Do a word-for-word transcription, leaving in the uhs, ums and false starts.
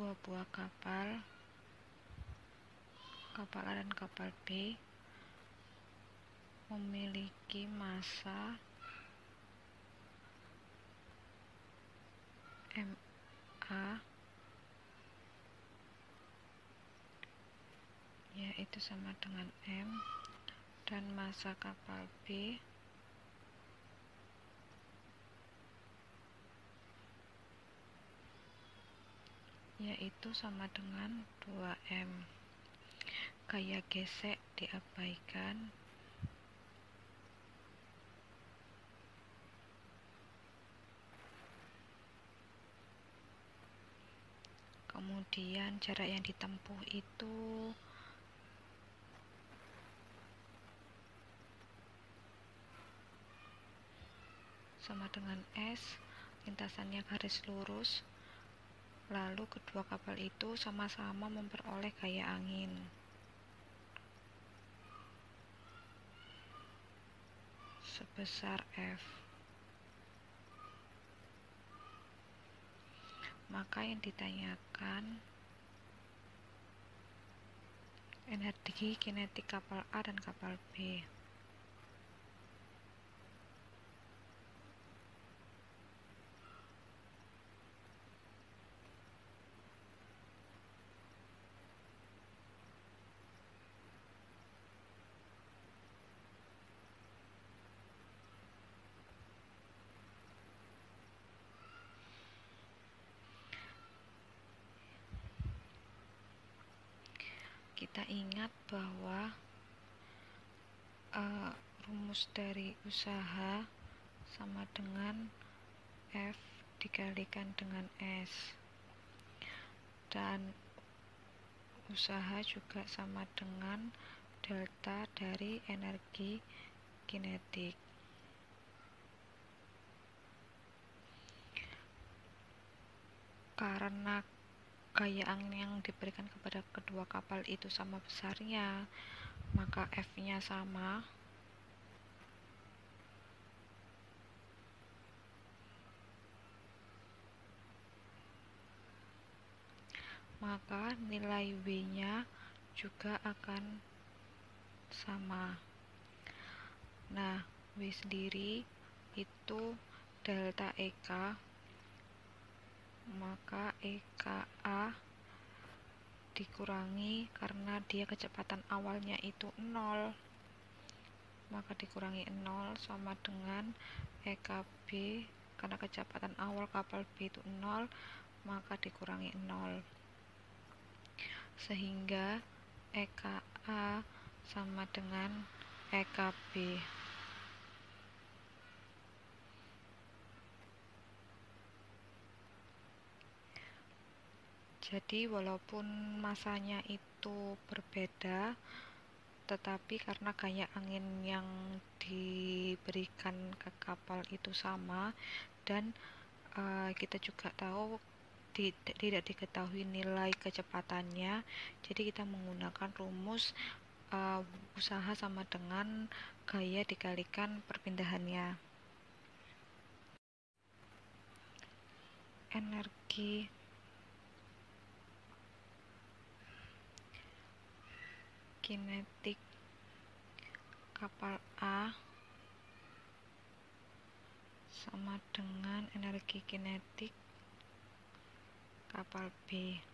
dua buah kapal, kapal A dan kapal B, memiliki massa ma yaitu sama dengan M, dan massa kapal B yaitu sama dengan dua M. Gaya gesek diabaikan. Kemudian jarak yang ditempuh itu sama dengan S, lintasannya garis lurus. Lalu kedua kapal itu sama-sama memperoleh gaya angin sebesar F. Maka yang ditanyakan energi kinetik kapal A dan kapal B. Kita ingat bahwa uh, rumus dari usaha sama dengan F dikalikan dengan S, dan usaha juga sama dengan delta dari energi kinetik. Karena gaya angin yang diberikan kepada kedua kapal itu sama besarnya, maka F-nya sama. Maka nilai W-nya juga akan sama. Nah, W sendiri itu delta E K, maka E K A dikurangi, karena dia kecepatan awalnya itu nol, maka dikurangi nol sama dengan E K B, karena kecepatan awal kapal B itu nol, maka dikurangi nol, sehingga E K A sama dengan E K B. Jadi walaupun masanya itu berbeda, tetapi karena gaya angin yang diberikan ke kapal itu sama, dan uh, kita juga tahu tidak, tidak diketahui nilai kecepatannya, jadi kita menggunakan rumus uh, usaha sama dengan gaya dikalikan perpindahannya. Energi kinetik kapal A sama dengan energi kinetik kapal B.